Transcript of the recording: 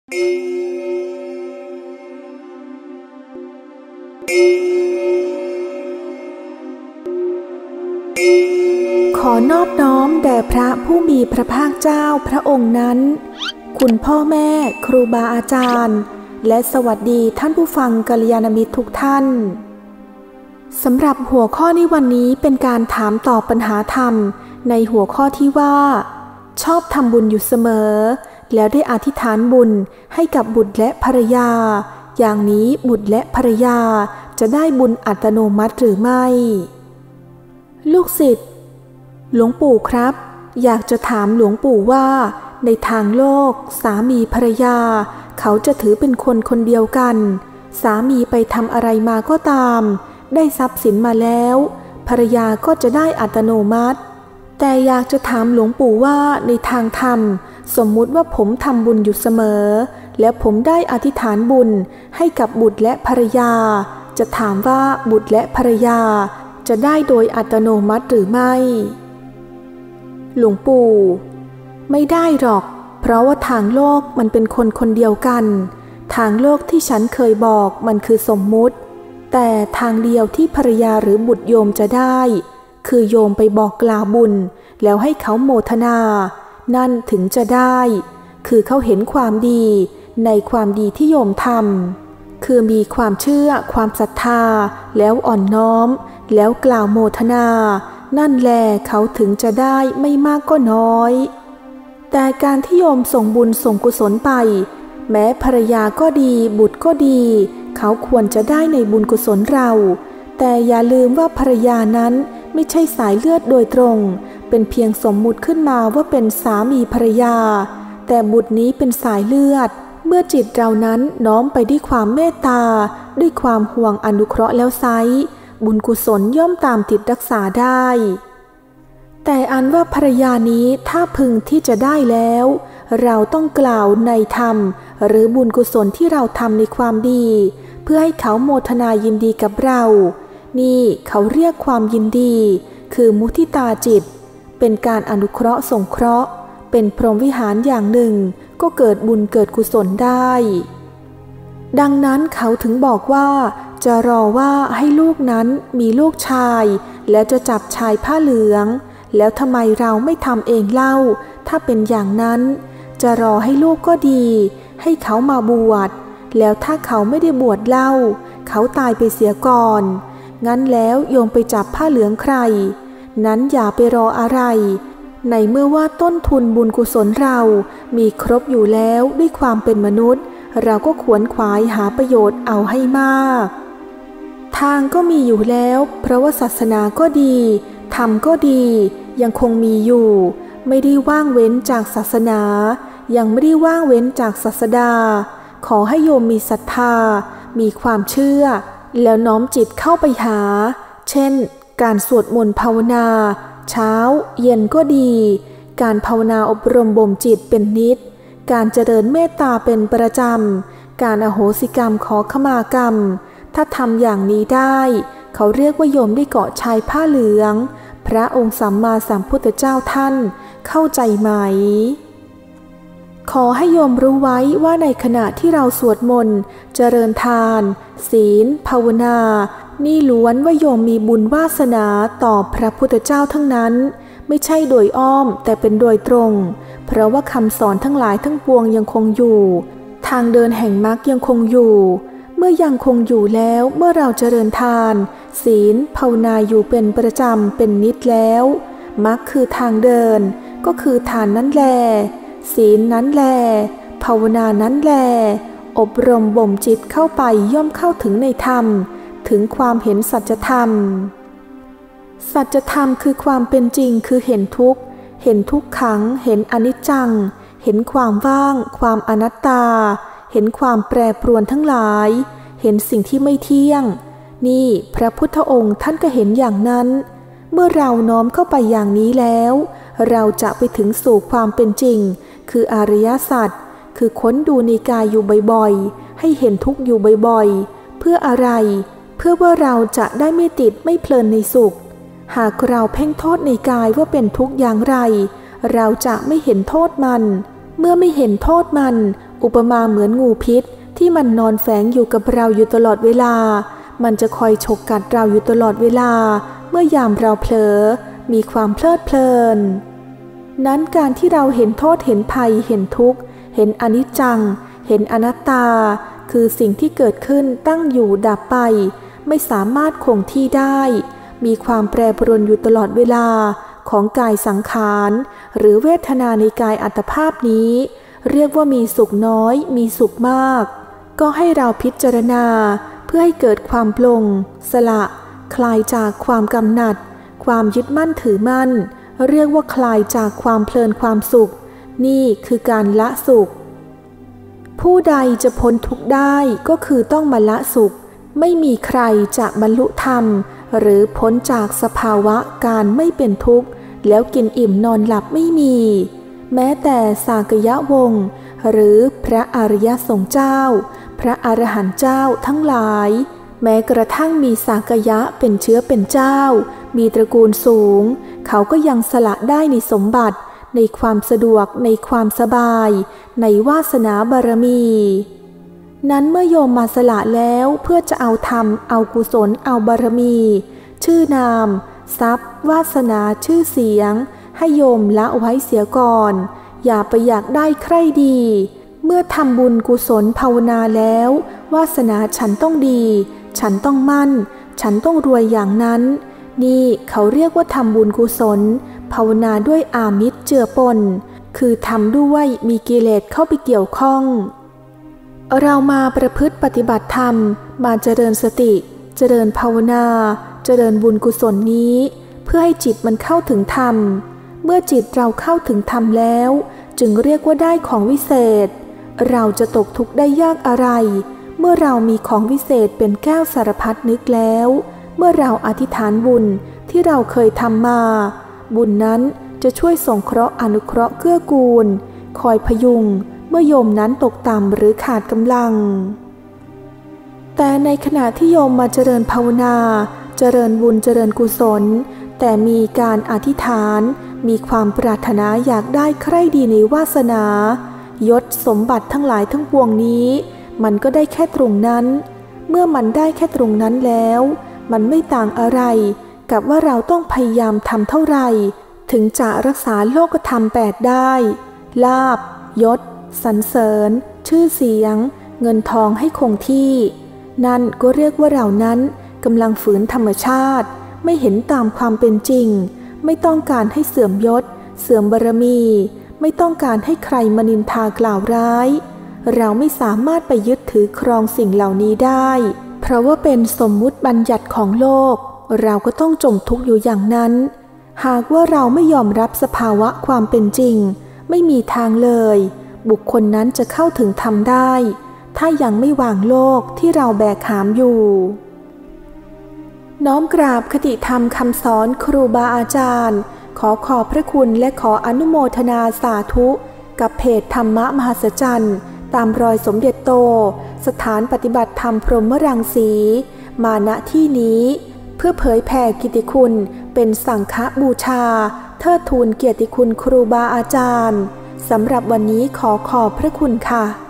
ขอนอบน้อมแด่พระผู้มีพระภาคเจ้าพระองค์นั้นคุณพ่อแม่ครูบาอาจารย์และสวัสดีท่านผู้ฟังกัลยาณมิตรทุกท่านสำหรับหัวข้อในวันนี้เป็นการถามตอบปัญหาธรรมในหัวข้อที่ว่าชอบทำบุญอยู่เสมอแล้วได้อธิษฐานบุญให้กับบุตรและภรรยาอย่างนี้บุตรและภรรยาจะได้บุญอัตโนมัติหรือไม่ลูกศิษย์หลวงปู่ครับอยากจะถามหลวงปู่ว่าในทางโลกสามีภรรยาเขาจะถือเป็นคนคนเดียวกันสามีไปทำอะไรมาก็ตามได้ทรัพย์สินมาแล้วภรรยาก็จะได้อัตโนมัติแต่อยากจะถามหลวงปู่ว่าในทางธรรมสมมุติว่าผมทำบุญอยู่เสมอและผมได้อธิษฐานบุญให้กับบุตรและภรรยาจะถามว่าบุตรและภรรยาจะได้โดยอัตโนมัติหรือไม่หลวงปู่ไม่ได้หรอกเพราะว่าทางโลกมันเป็นคนคนเดียวกันทางโลกที่ฉันเคยบอกมันคือสมมุติแต่ทางเดียวที่ภรรยาหรือบุตรโยมจะได้คือโยมไปบอกกล่าวบุญแล้วให้เขาโมทนานั่นถึงจะได้คือเขาเห็นความดีในความดีที่โยมทำคือมีความเชื่อความศรัทธาแล้วอ่อนน้อมแล้วกล่าวโมทนานั่นแลเขาถึงจะได้ไม่มากก็น้อยแต่การที่โยมส่งบุญส่งกุศลไปแม้ภรรยาก็ดีบุตรก็ดีเขาควรจะได้ในบุญกุศลเราแต่อย่าลืมว่าภรรยานั้นไม่ใช่สายเลือดโดยตรงเป็นเพียงสมมุติขึ้นมาว่าเป็นสามีภรรยาแต่บุตรนี้เป็นสายเลือดเมื่อจิตเรานั้นน้อมไปด้วยความเมตตาด้วยความห่วงอนุเคราะห์แล้วไซร้บุญกุศลย่อมตามติดรักษาได้แต่อันว่าภรรยานี้ถ้าพึงที่จะได้แล้วเราต้องกล่าวในธรรมหรือบุญกุศลที่เราทำในความดีเพื่อให้เขาโมทนายินดีกับเรานี่เขาเรียกความยินดีคือมุทิตาจิตเป็นการอนุเคราะห์สงเคราะห์เป็นพรหมวิหารอย่างหนึ่งก็เกิดบุญเกิดกุศลได้ดังนั้นเขาถึงบอกว่าจะรอว่าให้ลูกนั้นมีลูกชายแล้วจะจับชายผ้าเหลืองแล้วทำไมเราไม่ทำเองเล่าถ้าเป็นอย่างนั้นจะรอให้ลูกก็ดีให้เขามาบวชแล้วถ้าเขาไม่ได้บวชเล่าเขาตายไปเสียก่อนงั้นแล้วโยมไปจับผ้าเหลืองใครนั้นอย่าไปรออะไรในเมื่อว่าต้นทุนบุญกุศลเรามีครบอยู่แล้วด้วยความเป็นมนุษย์เราก็ขวนขวายหาประโยชน์เอาให้มากทางก็มีอยู่แล้วเพราะว่าศาสนาก็ดีธรรมก็ดียังคงมีอยู่ไม่ได้ว่างเว้นจากศาสนายังไม่ได้ว่างเว้นจากศาสดาขอให้โยมมีศรัทธามีความเชื่อแล้วน้อมจิตเข้าไปหาเช่นการสวดมนต์ภาวนาเช้าเย็นก็ดีการภาวนาอบรมบ่มจิตเป็นนิจการเจริญเมตตาเป็นประจำการอโหสิกรรมขอขมากรรมถ้าทำอย่างนี้ได้เขาเรียกว่าโยมได้เกาะชายผ้าเหลืองพระองค์สัมมาสัมพุทธเจ้าท่านเข้าใจไหมขอให้โยมรู้ไว้ว่าในขณะที่เราสวดมนต์เจริญทานศีลภาวนานี่ล้วนว่าโยมมีบุญวาสนาต่อพระพุทธเจ้าทั้งนั้นไม่ใช่โดยอ้อมแต่เป็นโดยตรงเพราะว่าคำสอนทั้งหลายทั้งปวงยังคงอยู่ทางเดินแห่งมรรคยังคงอยู่เมื่อยังคงอยู่แล้วเมื่อเราเจริญทานศีลภาวนาอยู่เป็นประจำเป็นนิจแล้วมรรคคือทางเดินก็คือทานนั้นแลศีลนั้นแลภาวนานั้นแลอบรมบ่มจิตเข้าไปย่อมเข้าถึงในธรรมถึงความเห็นสัจธรรมสัจธรรมคือความเป็นจริงคือเห็นทุกข์เห็นทุกขังเห็นอนิจจังเห็นความว่างความอนัตตาเห็นความแปรปรวนทั้งหลายเห็นสิ่งที่ไม่เที่ยงนี่พระพุทธองค์ท่านก็เห็นอย่างนั้นเมื่อเราน้อมเข้าไปอย่างนี้แล้วเราจะไปถึงสู่ความเป็นจริงคืออริยสัจคือค้นดูในกายอยู่บ่อยๆให้เห็นทุกข์อยู่บ่อยๆเพื่ออะไรเพื่อว่าเราจะได้ไม่ติดไม่เพลินในสุขหากเราเพ่งโทษในกายว่าเป็นทุกข์อย่างไรเราจะไม่เห็นโทษมันเมื่อไม่เห็นโทษมันอุปมาเหมือนงูพิษที่มันนอนแฝงอยู่กับเราอยู่ตลอดเวลามันจะคอยฉกกัดเราอยู่ตลอดเวลาเมื่อยามเราเผลอมีความเพลิดเพลินนั้นการที่เราเห็นโทษเห็นภัยเห็นทุกข์เห็นอนิจจังเห็นอนัตตาคือสิ่งที่เกิดขึ้นตั้งอยู่ดับไปไม่สามารถคงที่ได้มีความแปรปรวนอยู่ตลอดเวลาของกายสังขารหรือเวทนาในกายอัตภาพนี้เรียกว่ามีสุขน้อยมีสุขมากก็ให้เราพิจารณาเพื่อให้เกิดความปลงสละคลายจากความกำหนัดความยึดมั่นถือมั่นเรียกว่าคลายจากความเพลินความสุขนี่คือการละสุขผู้ใดจะพ้นทุกข์ได้ก็คือต้องมาละสุขไม่มีใครจะบรรลุธรรมหรือพ้นจากสภาวะการไม่เป็นทุกข์แล้วกินอิ่มนอนหลับไม่มีแม้แต่สากยะวงศ์หรือพระอริยสงฆ์เจ้าพระอรหันต์เจ้าทั้งหลายแม้กระทั่งมีสากยะเป็นเชื้อเป็นเจ้ามีตระกูลสูงเขาก็ยังสละได้ในสมบัติในความสะดวกในความสบายในวาสนาบารมีนั้นเมื่อโยมมาสละแล้วเพื่อจะเอาธรรมเอากุศลเอาบารมีชื่อนามทรัพย์วาสนาชื่อเสียงให้โยมละไว้เสียก่อนอย่าไปอยากได้ใคร่ดีเมื่อทำบุญกุศลภาวนาแล้ววาสนาฉันต้องดีฉันต้องมั่นฉันต้องรวยอย่างนั้นนี่เขาเรียกว่าทำบุญกุศลภาวนาด้วยอามิตรเจือปนคือทำด้วยมีกิเลสเข้าไปเกี่ยวข้องเรามาประพฤติปฏิบัติธรรมมาเจริญสติเจริญภาวนาเจริญบุญกุศลนี้เพื่อให้จิตมันเข้าถึงธรรมเมื่อจิตเราเข้าถึงธรรมแล้วจึงเรียกว่าได้ของวิเศษเราจะตกทุกข์ได้ยากอะไรเมื่อเรามีของวิเศษเป็นแก้วสารพัดนึกแล้วเมื่อเราอธิษฐานบุญที่เราเคยทำมาบุญนั้นจะช่วยส่งเคราะห์อนุเคราะห์เกื้อกูลคอยพยุงเมื่อโยมนั้นตกต่ำหรือขาดกำลังแต่ในขณะที่โยมมาเจริญภาวนาเจริญบุญเจริญกุศลแต่มีการอธิษฐานมีความปรารถนาอยากได้ใคร่ดีในวาสนายศสมบัติทั้งหลายทั้งปวงนี้มันก็ได้แค่ตรงนั้นเมื่อมันได้แค่ตรงนั้นแล้วมันไม่ต่างอะไรกับว่าเราต้องพยายามทำเท่าไหร่ถึงจะรักษาโลกธรรม8ได้ลาภยศสรรเสริญชื่อเสียงเงินทองให้คงที่นั่นก็เรียกว่าเรานั้นกำลังฝืนธรรมชาติไม่เห็นตามความเป็นจริงไม่ต้องการให้เสื่อมยศเสื่อมบารมีไม่ต้องการให้ใครมานินทากล่าวร้ายเราไม่สามารถไปยึดถือครองสิ่งเหล่านี้ได้เพราะว่าเป็นสมมุติบัญญัติของโลกเราก็ต้องจมทุกข์อยู่อย่างนั้นหากว่าเราไม่ยอมรับสภาวะความเป็นจริงไม่มีทางเลยบุคคลนั้นจะเข้าถึงธรรมได้ถ้ายังไม่วางโลกที่เราแบกหามอยู่น้อมกราบคติธรรมคำสอนครูบาอาจารย์ขอขอบพระคุณและขออนุโมทนาสาธุกับเพจธรรมะมหัศจรรย์ตามรอยสมเด็จโตสถานปฏิบัติธรรมพรหมรังสีมาณที่นี้เพื่อเผยแผ่กิตติคุณเป็นสังฆบูชาเทิดทูนเกียรติคุณครูบาอาจารย์สำหรับวันนี้ขอขอบพระคุณค่ะ